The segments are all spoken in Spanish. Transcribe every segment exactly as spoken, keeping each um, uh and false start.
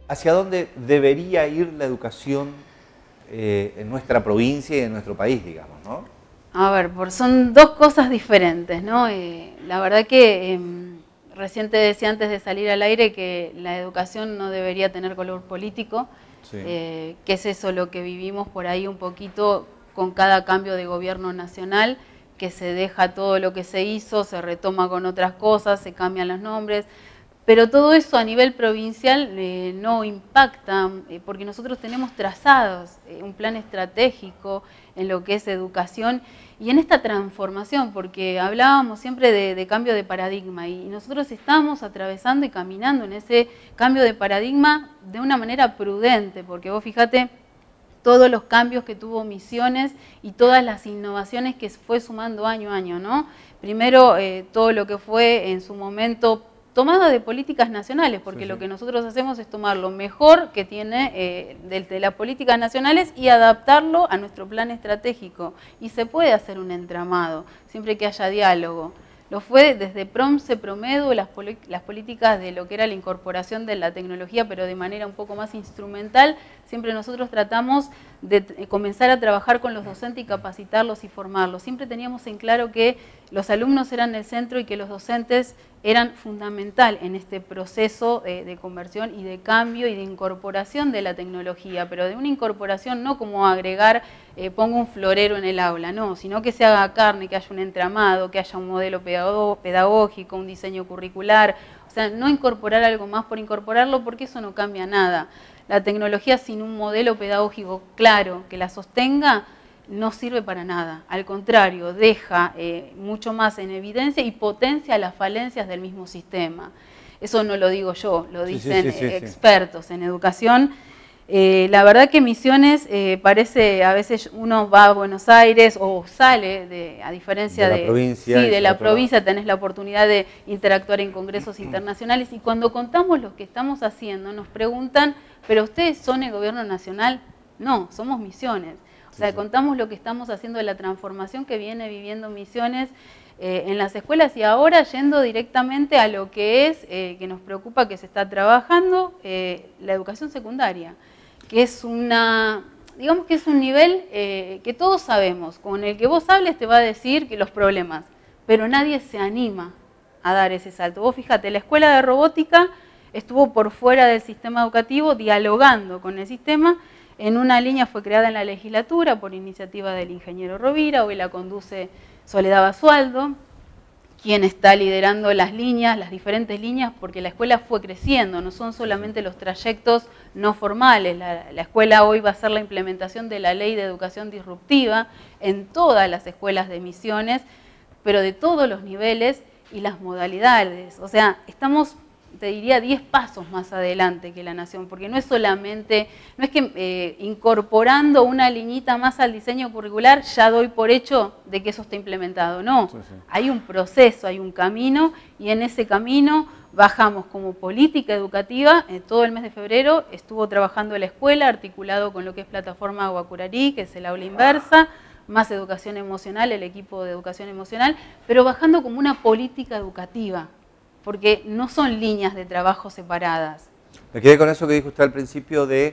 ¿hacia dónde debería ir la educación eh, en nuestra provincia y en nuestro país, digamos, ¿no? A ver, por, son dos cosas diferentes, ¿no? Eh, la verdad que eh, recién te decía antes de salir al aire que la educación no debería tener color político, sí. eh, que es eso lo que vivimos por ahí un poquito con cada cambio de gobierno nacional, que se deja todo lo que se hizo, se retoma con otras cosas, se cambian los nombres. Pero todo eso a nivel provincial eh, no impacta, eh, porque nosotros tenemos trazados eh, un plan estratégico en lo que es educación y en esta transformación, porque hablábamos siempre de, de cambio de paradigma y nosotros estamos atravesando y caminando en ese cambio de paradigma de una manera prudente, porque vos fíjate todos los cambios que tuvo Misiones y todas las innovaciones que fue sumando año a año, ¿no? Primero, eh, todo lo que fue en su momento tomada de políticas nacionales, porque sí, sí. lo que nosotros hacemos es tomar lo mejor que tiene eh, de, de las políticas nacionales y adaptarlo a nuestro plan estratégico. Y se puede hacer un entramado, siempre que haya diálogo. Lo fue desde PROMCE, PROMEDU, las, las políticas de lo que era la incorporación de la tecnología, pero de manera un poco más instrumental. Siempre nosotros tratamos de comenzar a trabajar con los docentes y capacitarlos y formarlos. Siempre teníamos en claro que los alumnos eran el centro y que los docentes eran fundamental en este proceso de, de conversión y de cambio y de incorporación de la tecnología, pero de una incorporación no como agregar, eh, pongo un florero en el aula, no, sino que se haga carne, que haya un entramado, que haya un modelo pedagógico, un diseño curricular, o sea, no incorporar algo más por incorporarlo porque eso no cambia nada. La tecnología sin un modelo pedagógico claro que la sostenga no sirve para nada, al contrario, deja eh, mucho más en evidencia y potencia las falencias del mismo sistema. Eso no lo digo yo, lo dicen sí, sí, sí, sí, expertos sí. en educación. Eh, la verdad que Misiones eh, parece, a veces uno va a Buenos Aires o sale, de, a diferencia de, de la provincia, sí, de la provincia tenés la oportunidad de interactuar en congresos internacionales y cuando contamos lo que estamos haciendo nos preguntan, ¿pero ustedes son el gobierno nacional? No, somos Misiones. O sea, contamos lo que estamos haciendo de la transformación que viene viviendo Misiones eh, en las escuelas y ahora yendo directamente a lo que es, eh, que nos preocupa que se está trabajando, eh, la educación secundaria, que es una, digamos que es un nivel eh, que todos sabemos, con el que vos hables te va a decir que los problemas, pero nadie se anima a dar ese salto. Vos fíjate, la escuela de robótica estuvo por fuera del sistema educativo dialogando con el sistema. En una línea fue creada en la legislatura por iniciativa del ingeniero Rovira, hoy la conduce Soledad Basualdo, quien está liderando las líneas, las diferentes líneas, porque la escuela fue creciendo, no son solamente los trayectos no formales, la, la escuela hoy va a ser la implementación de la ley de educación disruptiva en todas las escuelas de Misiones, pero de todos los niveles y las modalidades, o sea, estamos te diría diez pasos más adelante que la Nación, porque no es solamente, no es que eh, incorporando una liñita más al diseño curricular ya doy por hecho de que eso está implementado, no, sí, sí. Hay un proceso, hay un camino y en ese camino bajamos como política educativa, eh, todo el mes de febrero estuvo trabajando la escuela articulado con lo que es plataforma Guacurarí, que es el aula inversa, más educación emocional, el equipo de educación emocional, pero bajando como una política educativa, porque no son líneas de trabajo separadas. Me quedé con eso que dijo usted al principio de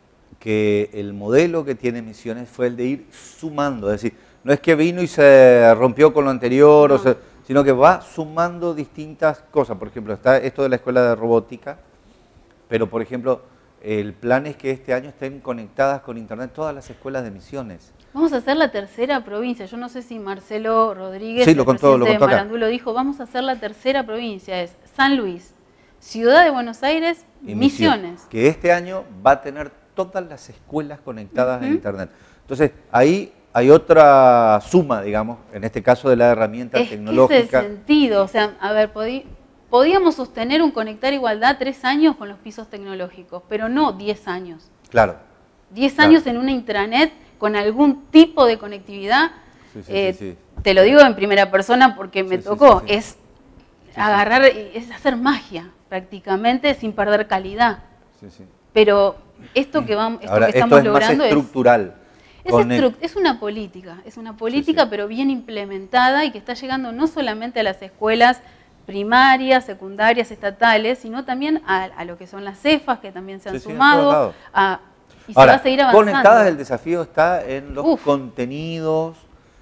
que el modelo que tiene Misiones fue el de ir sumando, es decir, no es que vino y se rompió con lo anterior, no. o sea, sino que va sumando distintas cosas. Por ejemplo, está esto de la escuela de robótica, pero por ejemplo, el plan es que este año estén conectadas con internet todas las escuelas de Misiones. Vamos a hacer la tercera provincia. Yo no sé si Marcelo Rodríguez, sí, lo el contó, presidente lo contó de Marandú, lo dijo. Vamos a hacer la tercera provincia. Es San Luis, Ciudad de Buenos Aires, y Misiones. Misiones. Que este año va a tener todas las escuelas conectadas uh-huh. a internet. Entonces, ahí hay otra suma, digamos, en este caso de la herramienta es tecnológica. Es el sentido. O sea, a ver, podí, podíamos sostener un Conectar Igualdad tres años con los pisos tecnológicos, pero no diez años. Claro. diez claro. años en una intranet con algún tipo de conectividad, sí, sí, eh, sí, sí. te lo digo en primera persona porque me sí, tocó, sí, sí, sí. es sí, agarrar, sí. es hacer magia prácticamente sin perder calidad. Sí, sí. Pero esto que, vamos, esto Ahora, que estamos esto es logrando más estructural. es, es, estru es una política, es una política sí, sí. pero bien implementada y que está llegando no solamente a las escuelas primarias, secundarias, estatales, sino también a, a lo que son las cefas, que también se han sí, sumado. Sí, a, y Ahora, se va a seguir avanzando. Conectadas, el desafío está en los Uf. contenidos,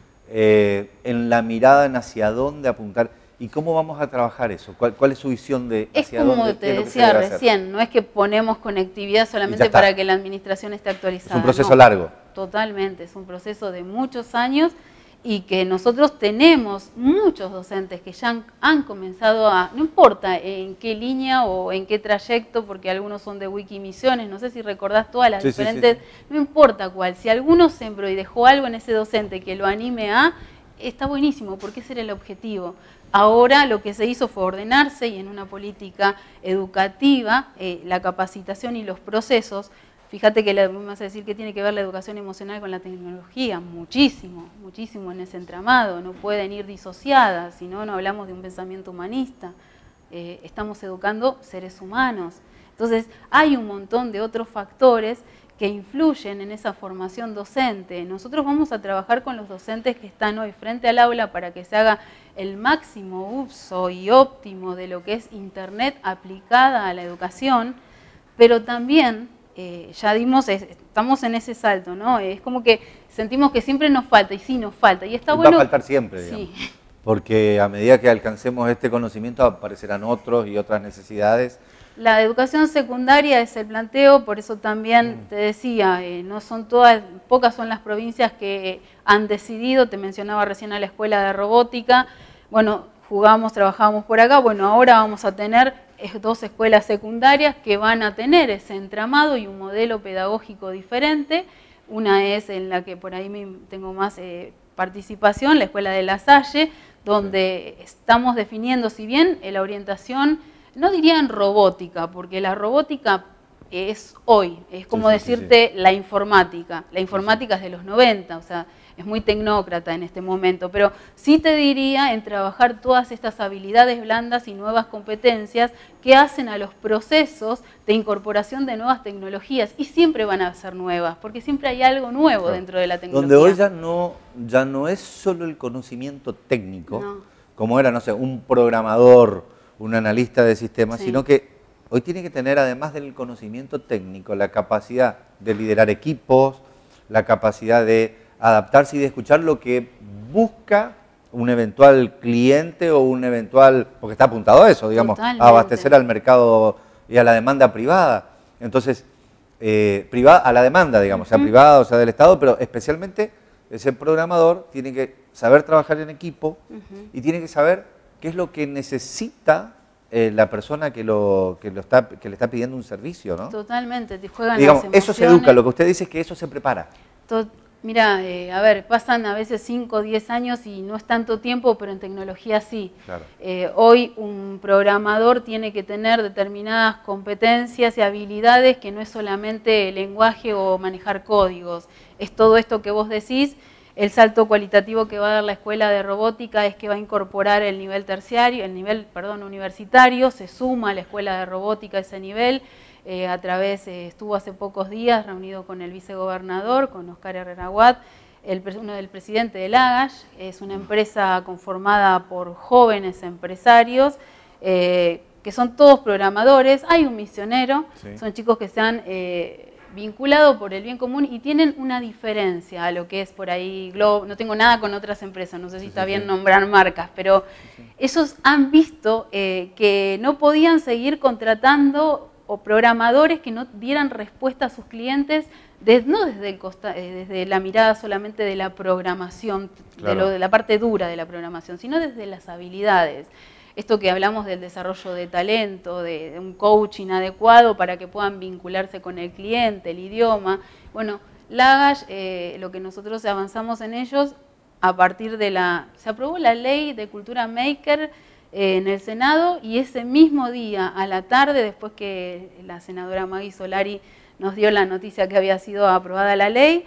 eh, en la mirada en hacia dónde apuntar. ¿Y cómo vamos a trabajar eso? ¿Cuál, cuál es su visión de hacia dónde? Es como dónde, te decía recién, no es que ponemos conectividad solamente para que la administración esté actualizada. Es un proceso no, largo. Totalmente, es un proceso de muchos años y que nosotros tenemos muchos docentes que ya han, han comenzado a, no importa en qué línea o en qué trayecto, porque algunos son de Wikimisiones, no sé si recordás todas las sí, diferentes, sí, sí. no importa cuál, si alguno sembró y dejó algo en ese docente que lo anime a, está buenísimo, porque ese era el objetivo. Ahora lo que se hizo fue ordenarse y en una política educativa, eh, la capacitación y los procesos. Fíjate que le vamos a decir que tiene que ver la educación emocional con la tecnología, muchísimo, muchísimo en ese entramado, no pueden ir disociadas, si no, no hablamos de un pensamiento humanista, eh, estamos educando seres humanos. Entonces hay un montón de otros factores que influyen en esa formación docente. Nosotros vamos a trabajar con los docentes que están hoy frente al aula para que se haga el máximo uso y óptimo de lo que es Internet aplicada a la educación, pero también... Eh, ya dimos, estamos en ese salto, ¿no? Es como que sentimos que siempre nos falta, y sí nos falta, y está y bueno... Va a faltar siempre, digamos, sí. Porque a medida que alcancemos este conocimiento aparecerán otros y otras necesidades. La educación secundaria es el planteo, por eso también mm. te decía, eh, no son todas, pocas son las provincias que han decidido, te mencionaba recién a la escuela de robótica, bueno, jugamos, trabajábamos por acá, bueno, ahora vamos a tener dos escuelas secundarias que van a tener ese entramado y un modelo pedagógico diferente. Una es en la que por ahí tengo más eh, participación, la Escuela de La Salle, donde estamos definiendo, si bien la orientación, no diría en robótica, porque la robótica es hoy, es como sí, sí, decirte sí, sí. la informática. La informática sí, sí. es de los noventa, o sea, es muy tecnócrata en este momento, pero sí te diría en trabajar todas estas habilidades blandas y nuevas competencias que hacen a los procesos de incorporación de nuevas tecnologías, y siempre van a ser nuevas, porque siempre hay algo nuevo claro. dentro de la tecnología. Donde hoy ya no, ya no es solo el conocimiento técnico, no. como era, no sé, un programador, un analista de sistemas, sí. sino que hoy tiene que tener, además del conocimiento técnico, la capacidad de liderar equipos, la capacidad de adaptarse y de escuchar lo que busca un eventual cliente o un eventual, porque está apuntado a eso, digamos, Totalmente. a abastecer al mercado y a la demanda privada. Entonces, eh, privada, a la demanda, digamos, uh-huh. sea privada o sea del Estado, pero especialmente ese programador tiene que saber trabajar en equipo uh-huh. y tiene que saber qué es lo que necesita eh, la persona que, lo, que, lo está, que le está pidiendo un servicio, ¿no? Totalmente, te juegan digamos, las eso se educa, lo que usted dice es que eso se prepara. Tot Mira, eh, a ver, pasan a veces cinco o diez años y no es tanto tiempo, pero en tecnología sí. Claro. Eh, hoy un programador tiene que tener determinadas competencias y habilidades que no es solamente el lenguaje o manejar códigos. Es todo esto que vos decís. El salto cualitativo que va a dar la escuela de robótica es que va a incorporar el nivel terciario, el nivel, perdón, universitario, se suma a la escuela de robótica a ese nivel. Eh, a través, eh, estuvo hace pocos días reunido con el vicegobernador, con Oscar Herrera Watt, el, uno del presidente de Lagash, es una empresa conformada por jóvenes empresarios, eh, que son todos programadores, hay un misionero, sí. son chicos que se han eh, vinculado por el bien común y tienen una diferencia a lo que es por ahí Globo, no tengo nada con otras empresas, no sé si sí, está sí, bien sí. nombrar marcas, pero sí, sí. ellos han visto eh, que no podían seguir contratando o programadores que no dieran respuesta a sus clientes, de, no desde, el costa, eh, desde la mirada solamente de la programación, claro. de, lo, de la parte dura de la programación, sino desde las habilidades. Esto que hablamos del desarrollo de talento, de, de un coaching adecuado para que puedan vincularse con el cliente, el idioma. Bueno, Lagash, eh, lo que nosotros avanzamos en ellos, a partir de la... Se aprobó la ley de cultura maker en el Senado y ese mismo día a la tarde, después que la senadora Maggie Solari nos dio la noticia que había sido aprobada la ley,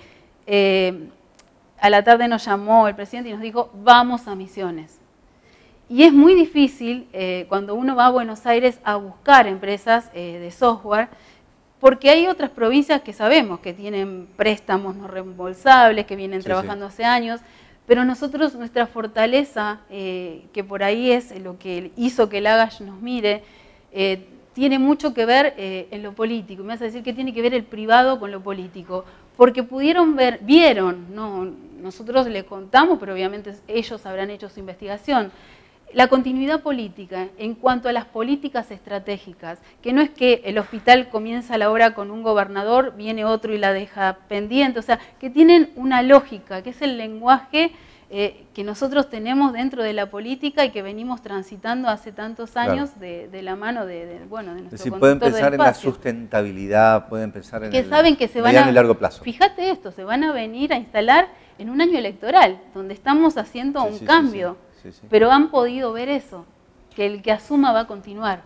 eh, a la tarde nos llamó el presidente y nos dijo, vamos a Misiones. Y es muy difícil eh, cuando uno va a Buenos Aires a buscar empresas eh, de software, porque hay otras provincias que sabemos que tienen préstamos no reembolsables, que vienen sí, trabajando sí. hace años, Pero nosotros, nuestra fortaleza, eh, que por ahí es lo que hizo que Lagash nos mire, eh, tiene mucho que ver eh, en lo político. Me vas a decir que tiene que ver el privado con lo político, porque pudieron ver, vieron, no, nosotros les contamos, pero obviamente ellos habrán hecho su investigación, la continuidad política en cuanto a las políticas estratégicas, que no es que el hospital comienza la obra con un gobernador, viene otro y la deja pendiente, o sea, que tienen una lógica, que es el lenguaje eh, que nosotros tenemos dentro de la política y que venimos transitando hace tantos años claro. de, de la mano de, de, bueno, de nuestro es decir, conductor pueden pensar del en la espacio. sustentabilidad, pueden pensar en que el saben que se van mediano a, y largo plazo. Fíjate esto, se van a venir a instalar en un año electoral, donde estamos haciendo sí, un sí, cambio. Sí, sí. Sí, sí. Pero han podido ver eso, que el que asuma va a continuar.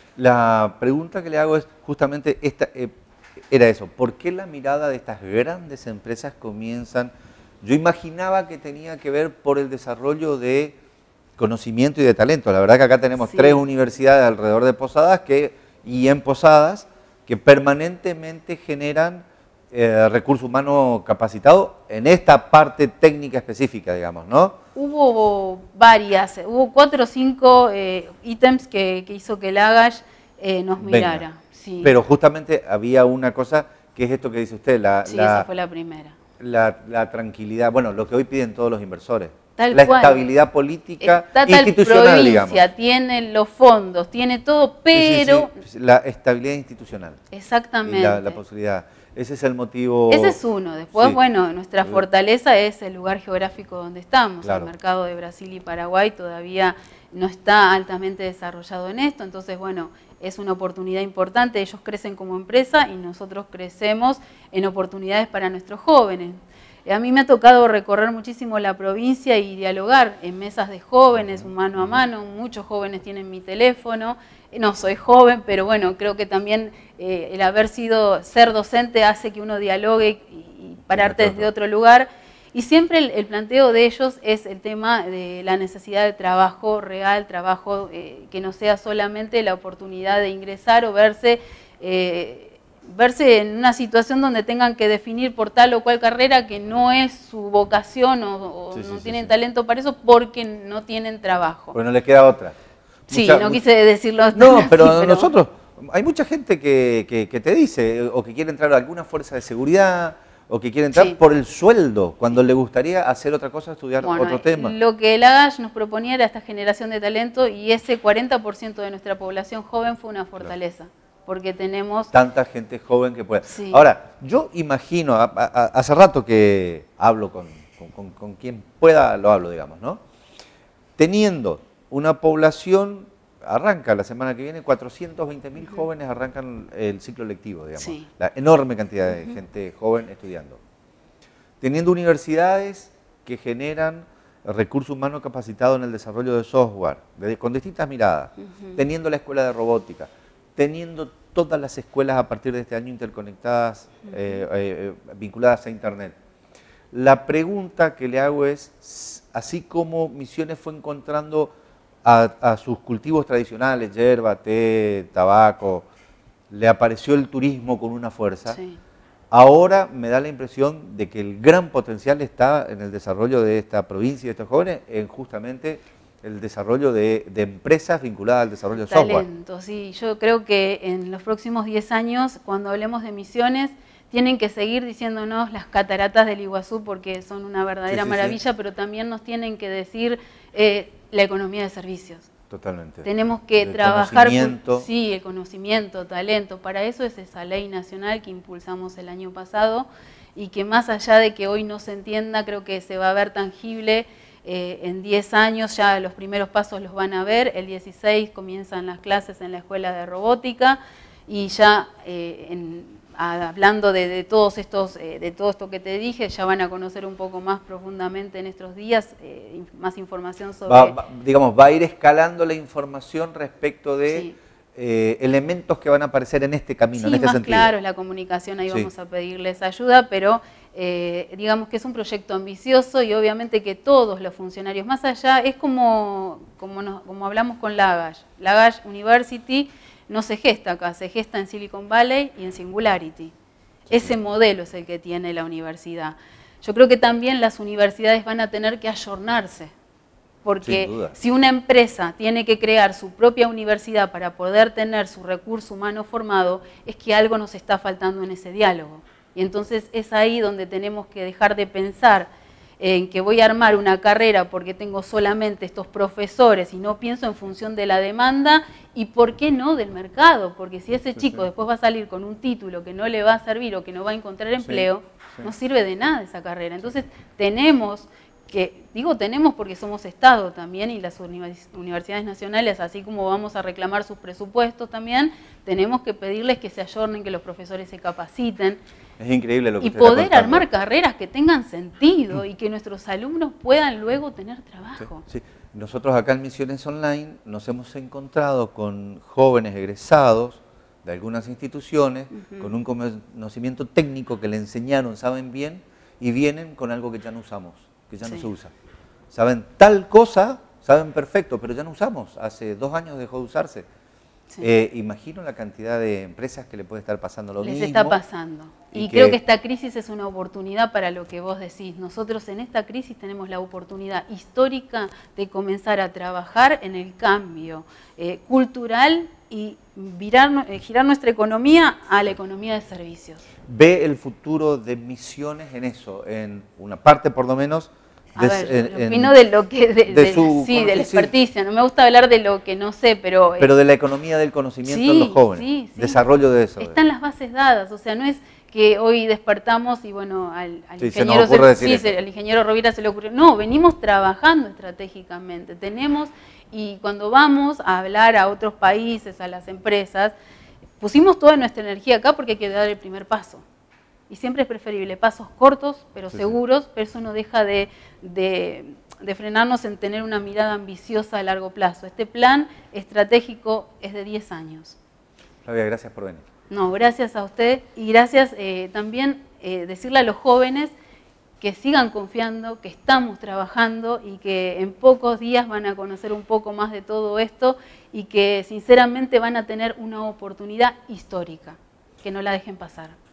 La pregunta que le hago es justamente esta, eh, era eso, ¿por qué la mirada de estas grandes empresas comienzan? Yo imaginaba que tenía que ver por el desarrollo de conocimiento y de talento. La verdad que acá tenemos sí. tres universidades alrededor de Posadas que, y en Posadas que permanentemente generan eh, recurso humano capacitado en esta parte técnica específica, digamos, ¿no? Hubo varias, hubo cuatro o cinco eh, ítems que, que hizo que Lagash eh, nos mirara. Sí. Pero justamente había una cosa que es esto que dice usted, la, sí, la, esa fue la primera. La, la tranquilidad, bueno, lo que hoy piden todos los inversores. Tal la cual. Estabilidad política Está tal institucional, provincia, digamos. Tiene los fondos, tiene todo, pero... Sí, sí, sí. La estabilidad institucional. Exactamente. Y la, la posibilidad. Ese es el motivo... Ese es uno. Después, sí. bueno, nuestra fortaleza es el lugar geográfico donde estamos. Claro. El mercado de Brasil y Paraguay todavía no está altamente desarrollado en esto. Entonces, bueno, es una oportunidad importante. Ellos crecen como empresa y nosotros crecemos en oportunidades para nuestros jóvenes. A mí me ha tocado recorrer muchísimo la provincia y dialogar en mesas de jóvenes, mano a mano. Muchos jóvenes tienen mi teléfono. No soy joven, pero bueno, creo que también eh, el haber sido, ser docente hace que uno dialogue y, y pararte desde otro lugar. Y siempre el, el planteo de ellos es el tema de la necesidad de trabajo real, trabajo eh, que no sea solamente la oportunidad de ingresar o verse... Eh, verse en una situación donde tengan que definir por tal o cual carrera que no es su vocación o, o sí, no sí, tienen sí, talento para eso porque no tienen trabajo. Pues no les queda otra. Sí, mucha, no mucha... quise decirlo. No, así, pero, pero nosotros, hay mucha gente que, que, que te dice o que quiere entrar a alguna fuerza de seguridad o que quiere entrar sí. por el sueldo, cuando le gustaría hacer otra cosa, estudiar bueno, otro tema. Lo que el Lagash nos proponía era esta generación de talento y ese cuarenta por ciento de nuestra población joven fue una fortaleza. Claro. Porque tenemos... Tanta gente joven que puede. Sí. Ahora, yo imagino, a, a, hace rato que hablo con, con, con, con quien pueda, lo hablo, digamos, ¿no? Teniendo una población, arranca la semana que viene, cuatrocientos veinte mil uh-huh. jóvenes arrancan el ciclo lectivo, digamos. Sí. La enorme cantidad de uh-huh. gente joven estudiando. Teniendo universidades que generan recurso humano capacitado en el desarrollo de software, de, con distintas miradas. Uh-huh. Teniendo la escuela de robótica. Teniendo todas las escuelas a partir de este año interconectadas, uh-huh. eh, eh, vinculadas a Internet. La pregunta que le hago es, así como Misiones fue encontrando a, a sus cultivos tradicionales, yerba, té, tabaco, le apareció el turismo con una fuerza, sí. ahora me da la impresión de que el gran potencial está en el desarrollo de esta provincia y de estos jóvenes, en justamente el desarrollo de, de empresas vinculadas al desarrollo de software. Talento, sí. Yo creo que en los próximos diez años, cuando hablemos de Misiones, tienen que seguir diciéndonos las cataratas del Iguazú porque son una verdadera sí, sí, maravilla, sí. pero también nos tienen que decir eh, la economía de servicios. Totalmente. Tenemos que el trabajar... Conocimiento. Por, sí, el conocimiento, talento. Para eso es esa ley nacional que impulsamos el año pasado y que más allá de que hoy no se entienda, creo que se va a ver tangible. Eh, en diez años ya los primeros pasos los van a ver, el dieciséis comienzan las clases en la escuela de robótica y ya eh, en, a, hablando de, de todos estos, eh, de todo esto que te dije, ya van a conocer un poco más profundamente en estos días, eh, más información sobre... Va, va, digamos, va a ir escalando la información respecto de... Sí. Eh, elementos que van a aparecer en este camino, sí, en este más sentido. Claro, la comunicación, ahí sí. vamos a pedirles ayuda, pero eh, digamos que es un proyecto ambicioso y obviamente que todos los funcionarios, más allá, es como, como, nos, como hablamos con Lagash. Lagash University no se gesta acá, se gesta en Silicon Valley y en Singularity. Sí. Ese modelo es el que tiene la universidad. Yo creo que también las universidades van a tener que ayornarse, porque si una empresa tiene que crear su propia universidad para poder tener su recurso humano formado, es que algo nos está faltando en ese diálogo. Y entonces es ahí donde tenemos que dejar de pensar en que voy a armar una carrera porque tengo solamente estos profesores y no pienso en función de la demanda y por qué no del mercado, porque si ese chico después va a salir con un título que no le va a servir o que no va a encontrar empleo, sí, sí. no sirve de nada esa carrera. Entonces tenemos que, digo tenemos porque somos Estado también y las universidades nacionales, así como vamos a reclamar sus presupuestos también, tenemos que pedirles que se ayornen, que los profesores se capaciten. Es increíble lo que y poder armar carreras que tengan sentido y que nuestros alumnos puedan luego tener trabajo. Sí, sí. Nosotros acá en Misiones Online nos hemos encontrado con jóvenes egresados de algunas instituciones, uh-huh. con un conocimiento técnico que le enseñaron, saben bien, y vienen con algo que ya no usamos, que ya sí. no se usa. Saben tal cosa, saben perfecto, pero ya no usamos. Hace dos años dejó de usarse. Sí. Eh, imagino la cantidad de empresas que le puede estar pasando lo Les mismo. Les está pasando. Y, y que... creo que esta crisis es una oportunidad para lo que vos decís. Nosotros en esta crisis tenemos la oportunidad histórica de comenzar a trabajar en el cambio eh, cultural y virar, eh, girar nuestra economía a la economía de servicios. ¿Ve el futuro de Misiones en eso? En una parte por lo menos... A ver, en, opino de lo que, de, de de, su, sí, de la experticia, no me gusta hablar de lo que no sé, pero... Pero de la economía del conocimiento sí, en los jóvenes, sí, sí. desarrollo de eso. Están las bases dadas, o sea, no es que hoy despertamos y bueno, al, al sí, ingeniero, se se, sí, al ingeniero Rovira se le ocurrió, no, venimos trabajando estratégicamente, tenemos, y cuando vamos a hablar a otros países, a las empresas, pusimos toda nuestra energía acá porque hay que dar el primer paso. Y siempre es preferible pasos cortos, pero sí, seguros, sí. pero eso no deja de, de, de frenarnos en tener una mirada ambiciosa a largo plazo. Este plan estratégico es de diez años. Flavia, gracias por venir. No, gracias a usted y gracias eh, también eh, decirle a los jóvenes que sigan confiando, que estamos trabajando y que en pocos días van a conocer un poco más de todo esto y que sinceramente van a tener una oportunidad histórica, que no la dejen pasar.